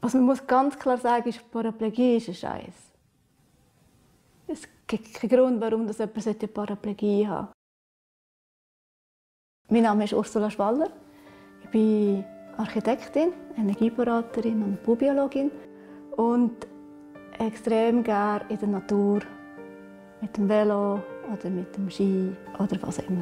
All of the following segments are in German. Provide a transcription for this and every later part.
Was man muss ganz klar sagen ist, Paraplegie ist ein Scheiß. Es gibt keinen Grund, warum das jemand eine Paraplegie haben sollte. Mein Name ist Ursula Schwaller. Ich bin Architektin, Energieberaterin und Baubiologin und extrem gerne in der Natur, mit dem Velo oder mit dem Ski oder was auch immer.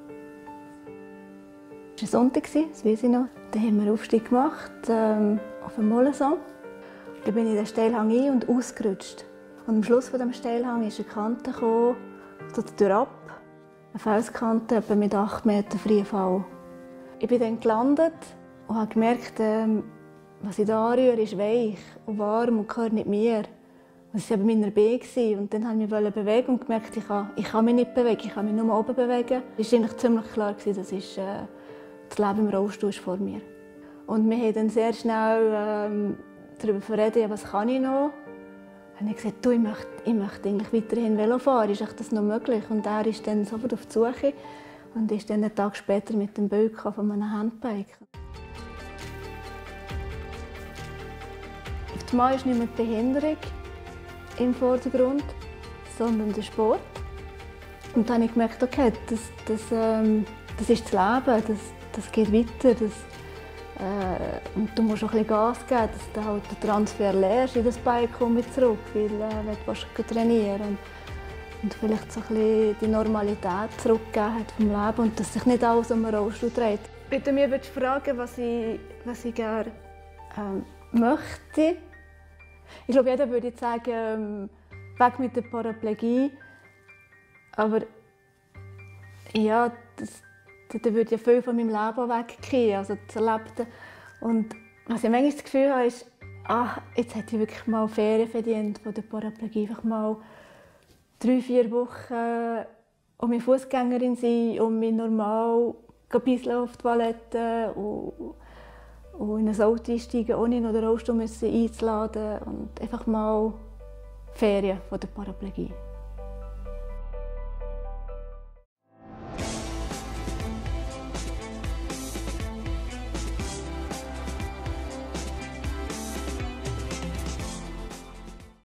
Es war ein Sonntag, das weiss ich noch. Da haben wir einen Aufstieg gemacht auf dem Molenson. Da bin ich in den Steilhang ein- und ausgerutscht. Und am Schluss dieses Steilhang ist eine Kante gekommen, so ab, eine Felskante etwa mit 8 Metern freien Fall. Ich bin dann gelandet und habe gemerkt, was ich da anrühre, ist weich und warm und gehört nicht mir. Das war eben meiner Beine. Und dann wollte ich mich bewegen und gemerkt, ich kann mich nicht bewegen, ich kann mich nur oben bewegen. Es war eigentlich ziemlich klar, das Leben im Rollstuhl ist vor mir. Und wir haben dann sehr schnell darüber geredet, was kann ich noch. Und ich gesagt, ich möchte eigentlich weiterhin Velo fahren, ist das noch möglich? Und er ist dann sofort auf die Suche und ist dann einen Tag später mit dem Bild von einem Handbike. Auf einmal ist nicht mehr die Behinderung im Vordergrund, sondern der Sport. Und dann habe ich gemerkt, okay, das ist das Leben, das geht weiter. Und du musst auch ein bisschen Gas geben, dass du halt den Transfer lernst in das Bike zurück, weil du trainieren und vielleicht so ein bisschen die Normalität zurückgeben hat vom Leben und dass sich nicht alles um den Rollstuhl dreht. Wenn du mich fragen, was ich gerne möchte, ich glaube, jeder würde jetzt sagen, weg mit der Paraplegie. Aber ja, da würde ja viel von meinem Leben weggehen, also das Erlebte. Und was ich manchmal das Gefühl habe, ist, jetzt hätte ich wirklich mal Ferien verdient von der Paraplegie. Einfach mal 3-4 Wochen um meine Fußgängerin sein, um mich normal bisseln auf die Toilette und in ein Auto einsteigen, ohne noch den Rollstuhl einzuladen und einfach mal Ferien von der Paraplegie.